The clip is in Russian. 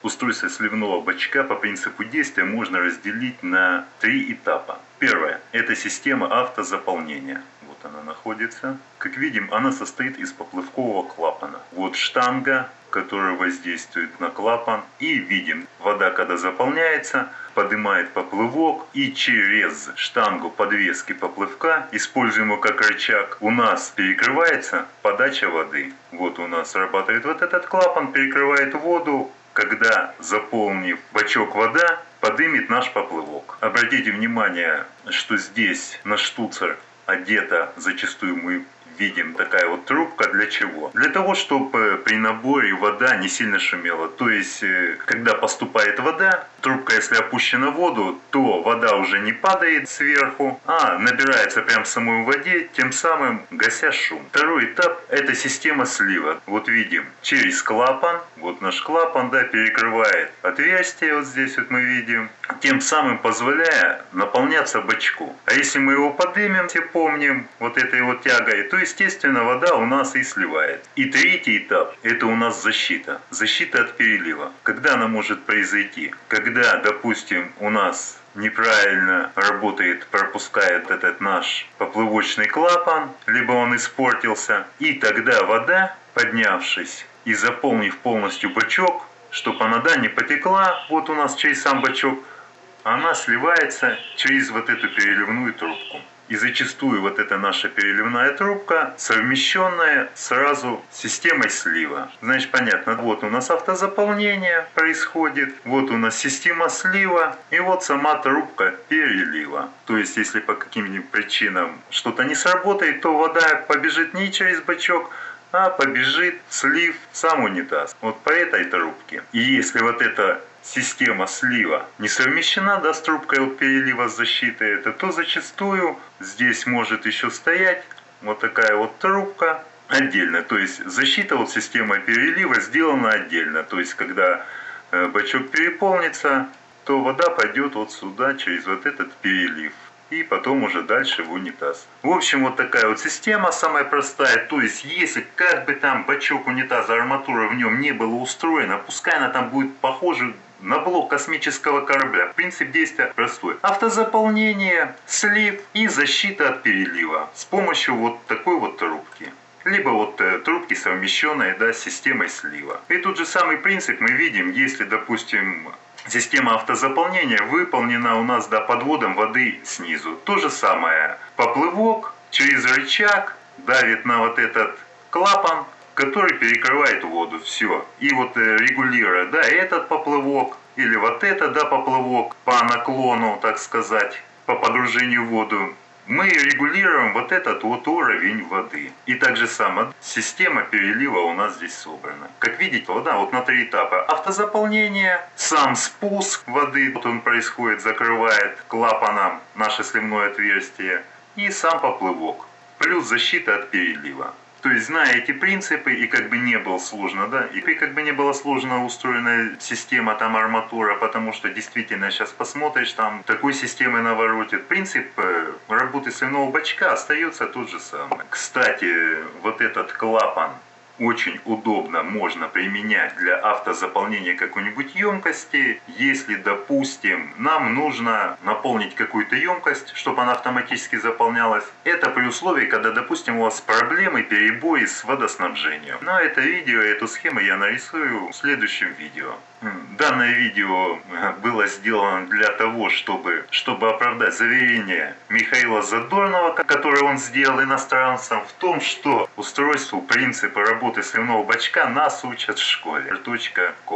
Устройство сливного бачка по принципу действия можно разделить на 3 этапа. Первое – это система автозаполнения. Вот она находится. Как видим, она состоит из поплавкового клапана. Вот штанга, которая воздействует на клапан. И видим, вода, когда заполняется, поднимает поплывок, и через штангу подвески поплывка, используемую как рычаг, у нас перекрывается подача воды. Вот у нас работает вот этот клапан, перекрывает воду. Когда, заполнив бачок вода, поднимет наш поплывок. Обратите внимание, что здесь на штуцер одета, зачастую мы видим, такая вот трубка. Для чего? Для того, чтобы при наборе вода не сильно шумела. То есть, когда поступает вода, трубка, если опущена в воду, то вода уже не падает сверху, а набирается прямо в самой воде, тем самым гася шум. Второй этап – это система слива. Вот видим, через клапан, вот наш клапан, да, перекрывает отверстие, вот здесь вот мы видим, тем самым позволяя наполняться бачку. А если мы его поднимем, все помним, вот этой вот тягой, то, естественно, вода у нас и сливает. И третий этап – это у нас защита. Защита от перелива. Когда она может произойти? Когда, допустим, у нас неправильно работает, пропускает этот наш поплывочный клапан, либо он испортился, и тогда вода, поднявшись и заполнив полностью бачок, чтобы она, да, не потекла, вот у нас через сам бачок, она сливается через вот эту переливную трубку. И зачастую вот эта наша переливная трубка, совмещенная сразу с системой слива. Значит, понятно, вот у нас автозаполнение происходит, вот у нас система слива, и вот сама трубка перелива. То есть, если по каким-нибудь причинам что-то не сработает, то вода побежит не через бачок, а побежит в слив сам унитаз. Вот по этой трубке. И если вот эта система слива не совмещена, да, с трубкой перелива с защитой, то зачастую здесь может еще стоять вот такая вот трубка отдельно. То есть защита вот системой перелива сделана отдельно. То есть когда бачок переполнится, то вода пойдет вот сюда через вот этот перелив. И потом уже дальше в унитаз. В общем, вот такая вот система, самая простая. То есть, если как бы там бачок унитаза, арматура в нем не была устроена, пускай она там будет похожа на блок космического корабля. Принцип действия простой. Автозаполнение, слив и защита от перелива. С помощью вот такой вот трубки. Либо вот трубки, совмещенные, да, с системой слива. И тот же самый принцип мы видим, если, допустим, система автозаполнения выполнена у нас, да, подводом воды снизу. То же самое. Поплывок через рычаг давит на вот этот клапан, который перекрывает воду. Все. И вот регулируя, да, этот поплывок или вот это, да, поплывок по наклону, так сказать, по погружению в воду, мы регулируем вот этот вот уровень воды. И так же самое, система перелива у нас здесь собрана. Как видите, вода вот на 3 этапа. Автозаполнение, сам спуск воды, вот он происходит, закрывает клапаном наше сливное отверстие, и сам поплывок. Плюс защита от перелива. То есть, зная эти принципы, и как бы не было сложно, да, и как бы не была сложно устроена система, там, арматура, потому что действительно сейчас посмотришь, там, такой системой наворотит. Принцип работы сливного бачка остается тот же самый. Кстати, вот этот клапан очень удобно можно применять для автозаполнения какой-нибудь емкости. Если, допустим, нам нужно наполнить какую-то емкость, чтобы она автоматически заполнялась, это при условии, когда, допустим, у вас проблемы, перебои с водоснабжением. Но это видео, эту схему я нарисую в следующем видео. Данное видео было сделано для того, чтобы оправдать заверение Михаила Задорнова, которое он сделал иностранцам, в том, что устройству принципа работы сливного бачка нас учат в школе.